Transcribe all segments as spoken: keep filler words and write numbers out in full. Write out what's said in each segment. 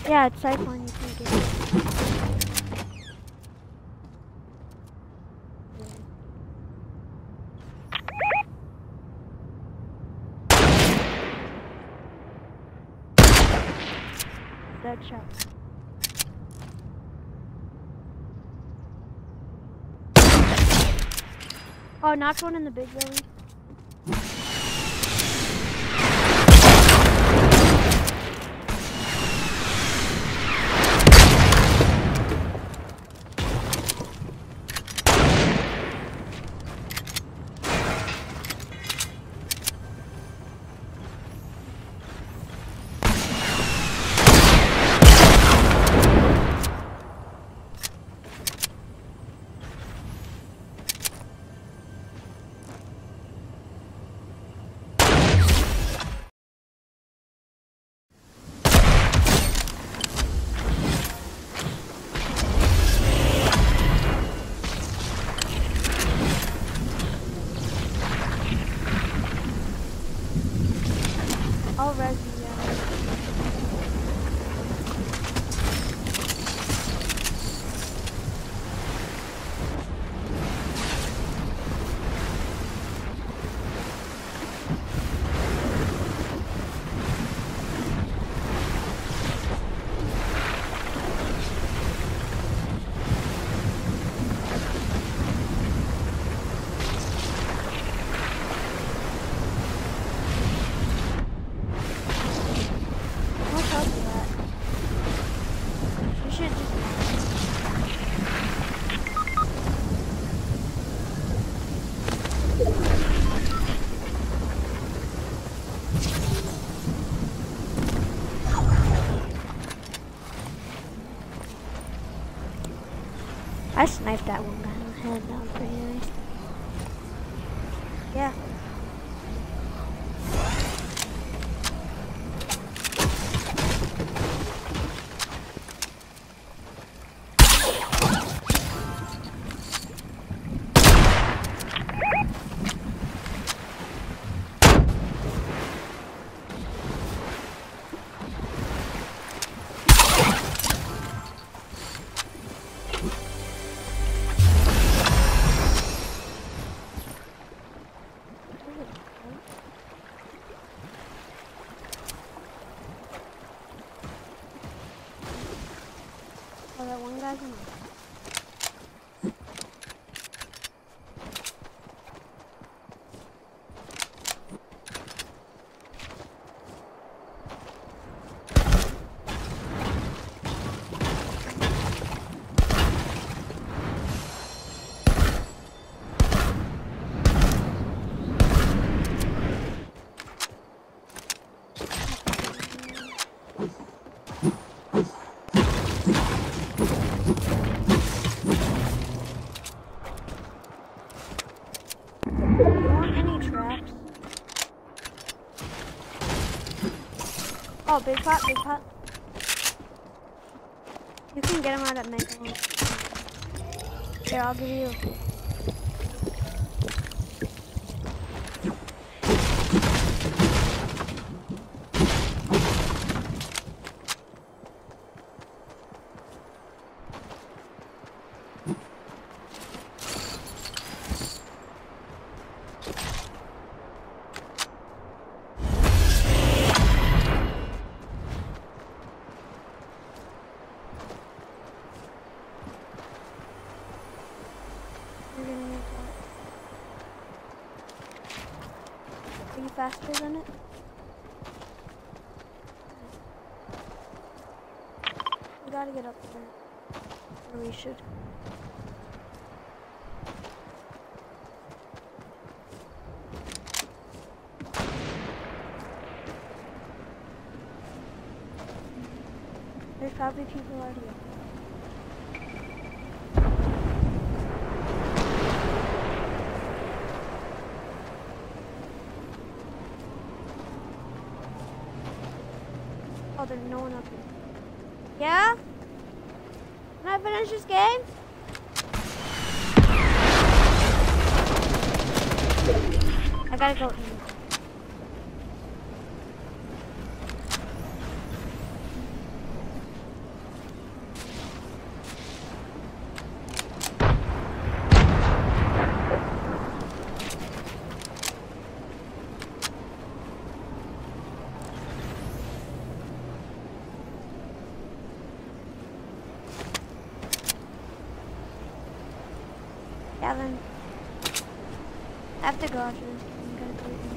Yeah, it's Siphon, you can get it. Dead shot. Oh, knocked one in the big building. I'll res you guys. I sniped that one guy in the head, that was pretty nice. Yeah. Oh, that one guy's in Oh, big pot, big pot. You can get him out at Mega one. Here, I'll give you. Are you faster than it? We gotta get up there. Or we should. There's probably people already up there. Oh, there's no one up here. Yeah? Can I finish this game? I gotta go in. Gavin. I have to go after this. I'm gonna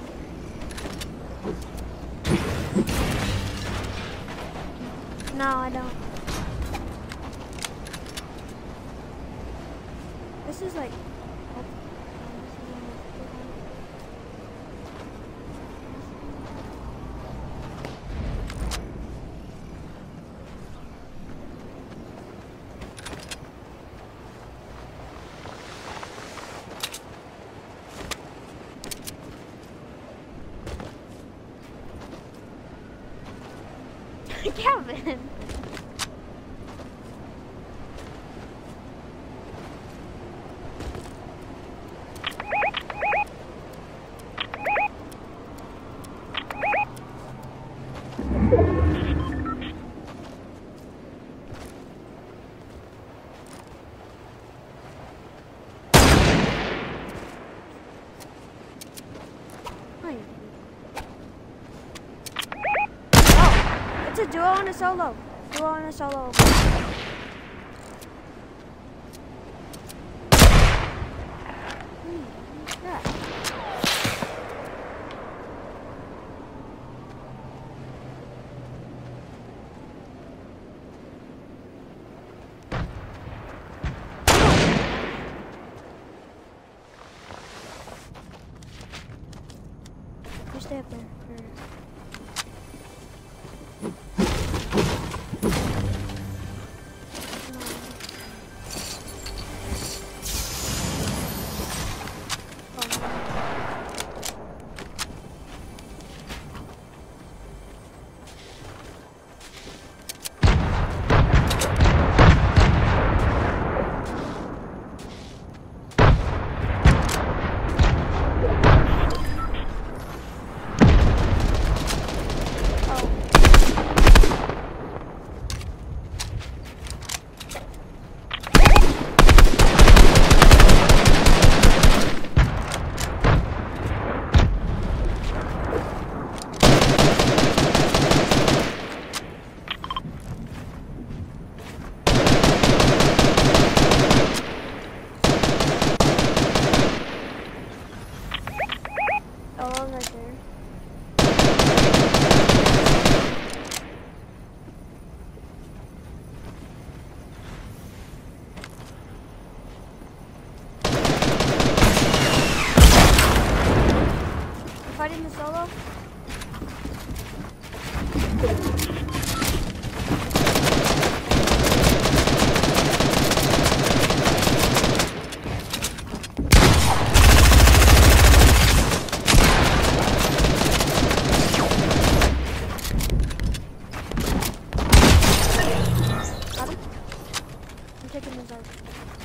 do it. No, I don't. This is like. Kevin. It's a duo and a solo. Duo and a solo. Hmm, yeah. You stay up there. Fighting the solo? Got him? I'm taking this out.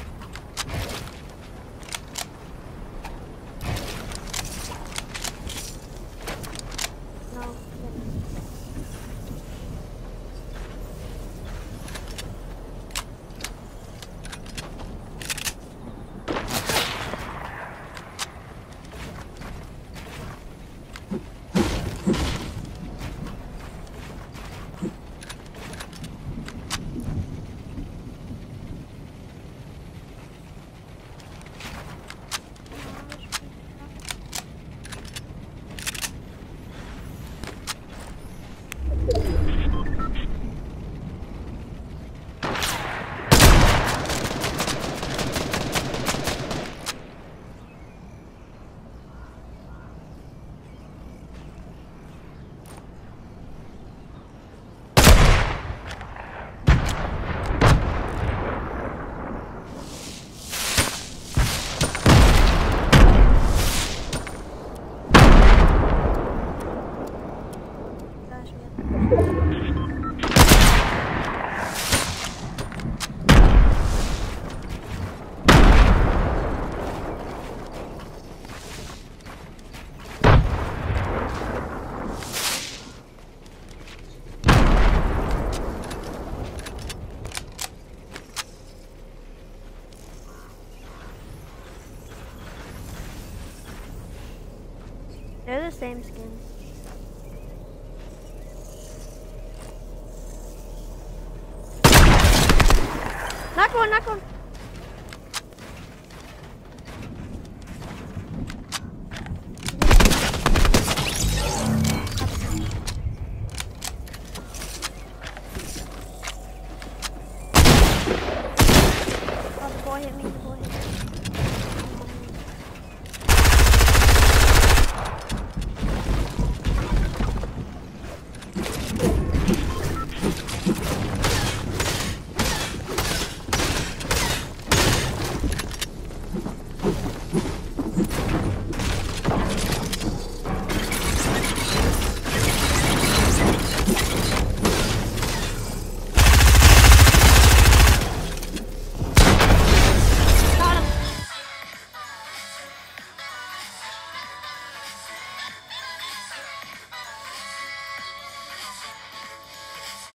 They're the same skin. Knock one, knock one. Go ahead.